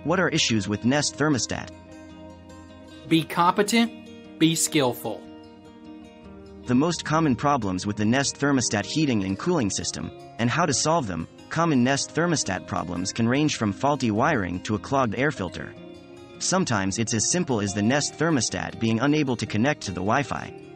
What are issues with Nest Thermostat? Be competent, be skillful. The most common problems with the Nest Thermostat heating and cooling system, and how to solve them. Common Nest Thermostat problems can range from faulty wiring to a clogged air filter. Sometimes it's as simple as the Nest Thermostat being unable to connect to the Wi-Fi.